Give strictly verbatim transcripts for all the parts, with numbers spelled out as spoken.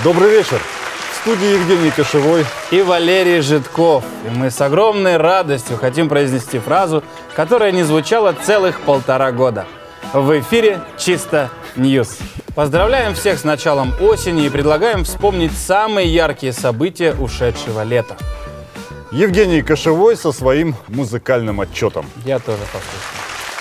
Добрый вечер. В студии Евгений Кошевой и Валерий Жидков. И мы с огромной радостью хотим произнести фразу, которая не звучала целых полтора года. В эфире «Чисто Ньюс». Поздравляем всех с началом осени и предлагаем вспомнить самые яркие события ушедшего лета. Евгений Кошевой со своим музыкальным отчетом. Я тоже послушаю.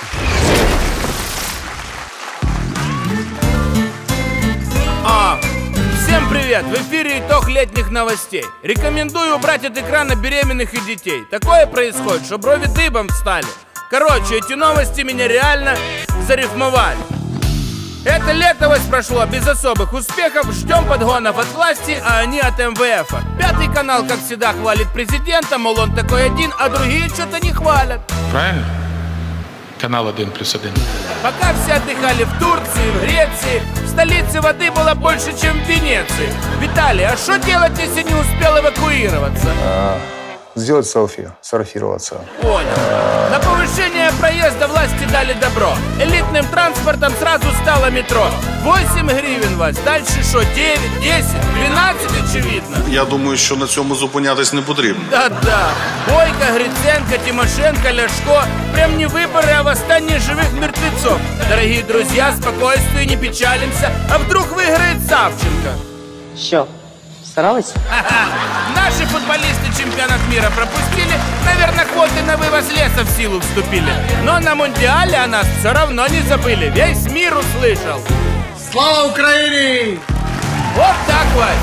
А, всем привет! В эфире итог летних новостей. Рекомендую убрать от экрана беременных и детей. Такое происходит, что брови дыбом встали. Короче, эти новости меня реально зарифмовали. Это лето вось прошло без особых успехов. Ждем подгонов от власти, а они от эм вэ эфа. Пятый канал, как всегда, хвалит президента, мол, он такой один, а другие что-то не хвалят. Правильно? Канал один плюс один. Пока все отдыхали в Турции, в Греции, в столице воды было больше, чем в Венеции. Виталий, а что делать, если не успел эвакуироваться? А, сделать селфи, сфотографироваться. Понял. На повышение проезда власти дали добро. Элитным транспортом сразу стало метро. восемь гривен вас. Дальше що? дев'ять, десять, дванадцять, очевидно. Я думаю, що на цьому зупинятись не потрібно. Да-да. Бойко, Гриценко, Тимошенко, Ляшко. Прям не выборы, а восстание живых мертвецов. Дорогие друзья, спокойствие, не печалимся. А вдруг выиграет Савченко? Що, старалась? Ага. Наши футболисты чемпионат мира пропустили. Наверное, квоты на вывоз леса в силу вступили. Но на Мундиале о нас все равно не забыли. Весь мир услышал. Слава Украине! Вот так вот.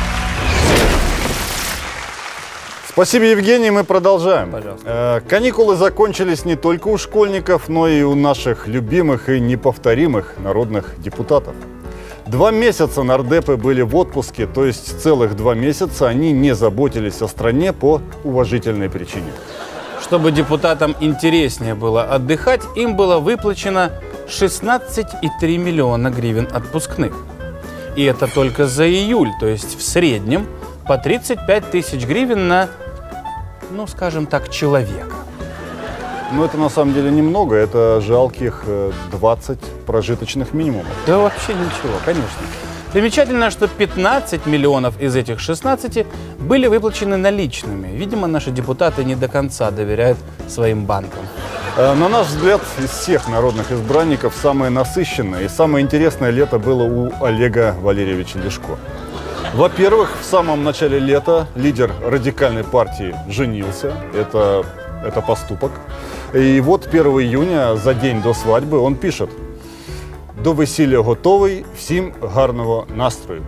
Спасибо, Евгений. Мы продолжаем. Пожалуйста. Э, каникулы закончились не только у школьников, но и у наших любимых и неповторимых народных депутатов. Два месяца нардепы были в отпуске, то есть целых два месяца они не заботились о стране по уважительной причине. Чтобы депутатам интереснее было отдыхать, им было выплачено шестнадцать и три миллиона гривен отпускных. И это только за июль, то есть в среднем по тридцать пять тысяч гривен на, ну скажем так, человека. Но это на самом деле немного, это жалких двадцать прожиточных минимумов. Да вообще ничего, конечно. Примечательно, что пятнадцать миллионов из этих шестнадцати были выплачены наличными. Видимо, наши депутаты не до конца доверяют своим банкам. На наш взгляд, из всех народных избранников самое насыщенное и самое интересное лето было у Олега Валерьевича Ляшко. Во-первых, в самом начале лета лидер радикальной партии женился. Это, это поступок. И вот первого июня, за день до свадьбы, он пишет: «До весілля готовий, всім гарного настрою».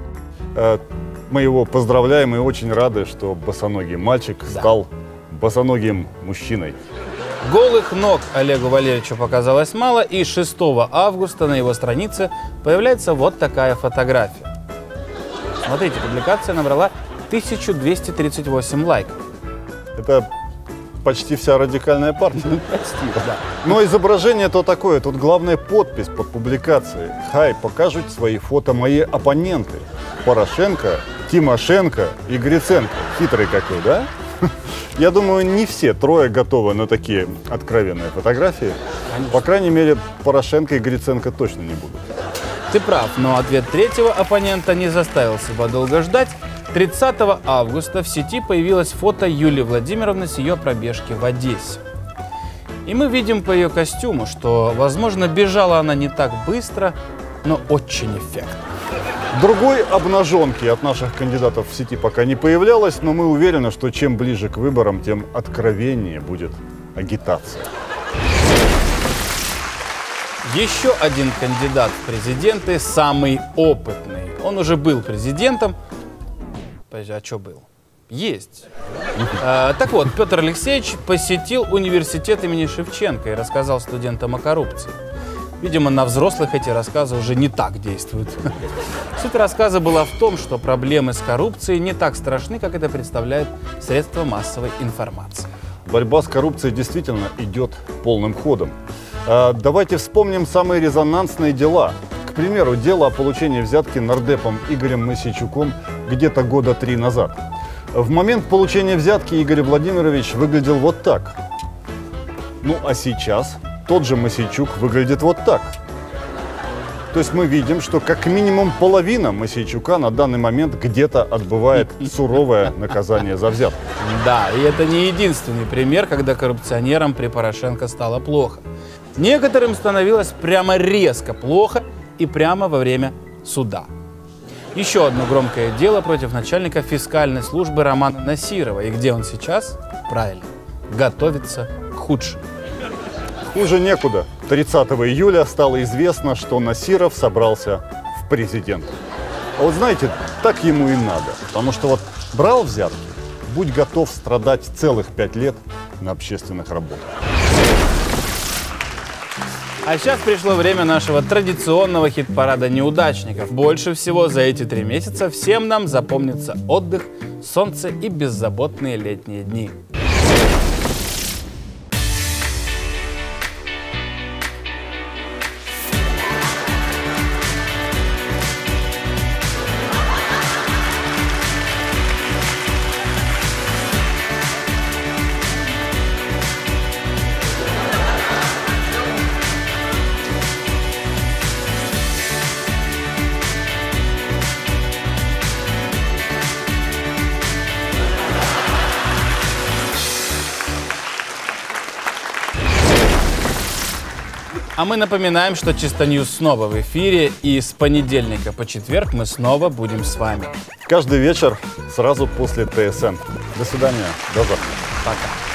Мы его поздравляем и очень рады, что босоногий мальчик Да. стал босоногим мужчиной. Голых ног Олегу Валерьевичу показалось мало, и шестого августа на его странице появляется вот такая фотография. Смотрите, публикация набрала тысячу двести тридцать восемь лайков. Это почти вся радикальная партия. Почти, да. Но изображение то такое, тут главная подпись под публикацией. Хай, покажут свои фото мои оппоненты. Порошенко, Тимошенко и Гриценко. Хитрый какой, да? Я думаю, не все трое готовы на такие откровенные фотографии. По крайней мере, Порошенко и Гриценко точно не будут. Ты прав, но ответ третьего оппонента не заставил себя долго ждать. тридцатого августа в сети появилось фото Юлии Владимировны с ее пробежки в Одессе. И мы видим по ее костюму, что, возможно, бежала она не так быстро, но очень эффектно. Другой обнаженки от наших кандидатов в сети пока не появлялось, но мы уверены, что чем ближе к выборам, тем откровеннее будет агитация. Еще один кандидат в президенты, самый опытный. Он уже был президентом. Подожди, а что был? Есть. А, так вот, Петр Алексеевич посетил университет имени Шевченко и рассказал студентам о коррупции. Видимо, на взрослых эти рассказы уже не так действуют. Суть рассказа была в том, что проблемы с коррупцией не так страшны, как это представляют средства массовой информации. Борьба с коррупцией действительно идет полным ходом. А, давайте вспомним самые резонансные дела. К примеру, дело о получении взятки нардепом Игорем Мосейчуком где-то года три назад. В момент получения взятки Игорь Владимирович выглядел вот так. Ну а сейчас тот же Мосейчук выглядит вот так. То есть мы видим, что как минимум половина Мосейчука на данный момент где-то отбывает суровое наказание за взятку. Да, и это не единственный пример, когда коррупционерам при Порошенко стало плохо. Некоторым становилось прямо резко плохо и прямо во время суда. Еще одно громкое дело против начальника фискальной службы Романа Насирова. И где он сейчас? Правильно, готовится к худшему. Хуже некуда. тридцатого июля стало известно, что Насиров собрался в президенты. А вот знаете, так ему и надо. Потому что вот брал взятки, будь готов страдать целых пять лет на общественных работах. А сейчас пришло время нашего традиционного хит-парада неудачников. Больше всего за эти три месяца всем нам запомнится отдых, солнце и беззаботные летние дни. А мы напоминаем, что Чисто Ньюс снова в эфире, и с понедельника по четверг мы снова будем с вами. Каждый вечер сразу после ТСН. До свидания, до завтра. Пока.